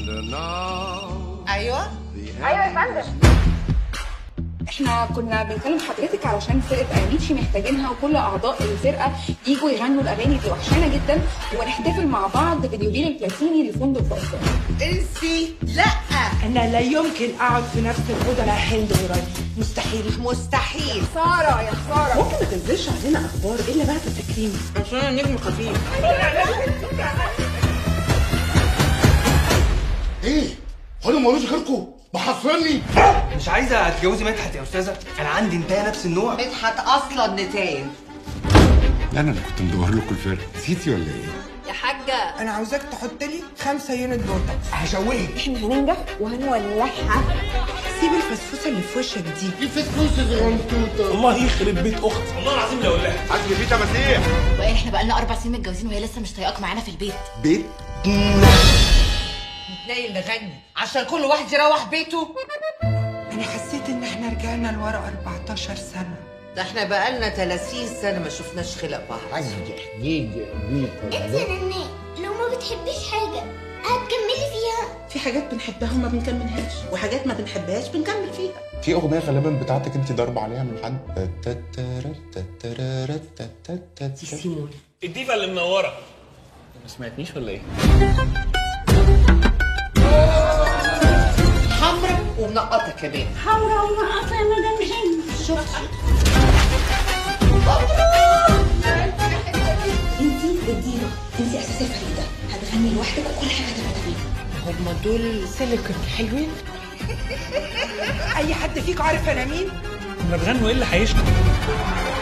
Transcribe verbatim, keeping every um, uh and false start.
ايوه ايوه يا فندم. احنا كنا بنكلم حضرتك علشان فرقه اياميتشي محتاجينها، وكل اعضاء الفرقه يجوا يغنوا الاغاني دي وحشانه جدا، ونحتفل مع بعض باليوبيل البلاتيني لفندق فاصل. انسي لا، انا لا يمكن اقعد في نفس الاوضه مع هند وراجل، مستحيل مستحيل. خساره يا خساره. ممكن ما تنزلش علينا اخبار الا بعد التكريم عشان انا نجم خفيف. ايه؟ هو انا مالوش غيركم؟ محصرني؟ مش عايزه تتجوزي مدحت يا استاذه؟ انا عندي انتهى نفس النوع. مدحت اصلا نتاين. لا انا اللي كنت مدور لكم الفرق، نسيتي ولا ايه؟ يا حاجه انا عاوزاك تحط لي خمسة يونت بوتوكس. هشوهك. احنا هننجح وهنولعها. سيب الفسفوسه اللي في وشك دي. الفسفوسه الغنطوطه. الله يخرب بيت اختي، والله العظيم لو قلها عزمي في تماسيح. وإيه احنا بقالنا اربع سنين متجوزين وهي لسه مش طايقاك معانا في البيت. بيت نتنيل نغني عشان كل واحد يروح بيته. انا حسيت ان احنا رجعنا لورا أربعتاشر سنه. ده احنا بقالنا ثلاثين سنه ما شفناش خلق بعض. عايز حنيجه انت يا نناء لو ما بتحبيش حاجه هتكملي فيها. في حاجات بنحبها وما بنكملهاش، وحاجات ما بنحبهاش بنكمل فيها. في اغنيه غالبا بتاعتك انت ضاربه عليها من حد. دي سيمون الديفا اللي منوره. ما سمعتنيش ولا ايه؟ حمرا ومنقطه كمان. حمرا ومقاطع يا مدام هند. شفتي؟ انتي الديفا، انتي اساس الفريق ده، هتغني لوحدك وكل حاجه هتبقى تمام. هما دول سيليكون حلوين. اي حد فيكم عارف انا مين؟ كنا بغنوا ايه اللي هيشكي؟